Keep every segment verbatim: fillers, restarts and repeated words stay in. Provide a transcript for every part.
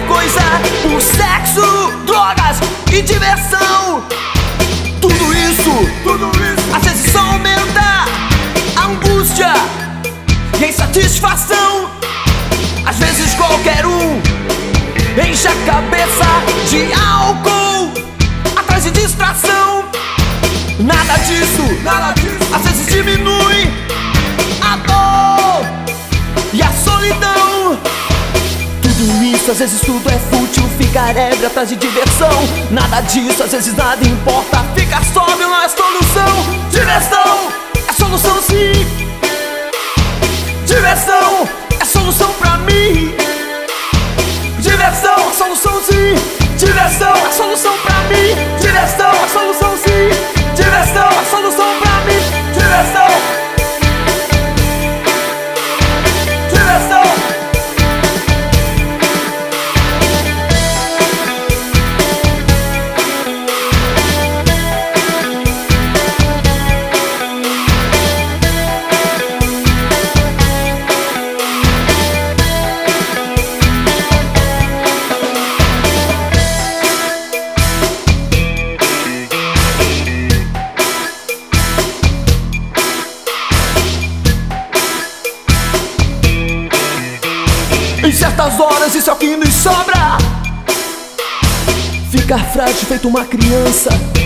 coisa por sexo, drogas e diversão. Tudo isso, tudo isso às vezes só aumenta a angústia e a insatisfação. Às vezes qualquer um enche a cabeça de álcool atrás de distração. Nada disso, nada disso às vezes diminui a dor e a solidão. Tudo isso, às vezes tudo é fútil, ficar ébrio atrás de diversão. Nada disso, às vezes nada importa, ficar sóbrio não é solução. Diversão é solução sim. Diversão é solução pra mim. Diversão é solução sim. Diversão é solução pra mim. Diversão é solução sim. Diversão é solução pra mim. Diversão. Diversão. Em certas horas isso é o que nos sobra. Ficar frágil feito uma criança,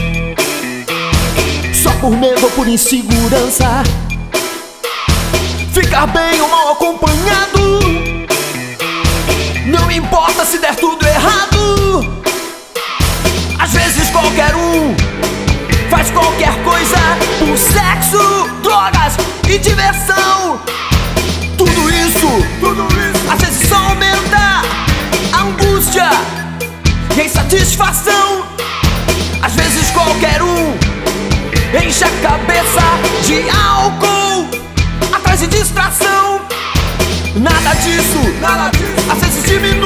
só por medo ou por insegurança. Ficar bem ou mal acompanhado, não importa se der tudo errado. Às vezes qualquer um faz qualquer coisa por sexo, drogas e diversão. Tudo isso, tudo isso às vezes só aumenta a angústia e a insatisfação. Às vezes qualquer um enche a cabeça de álcool atrás de distração. Nada disso, nada disso às vezes diminui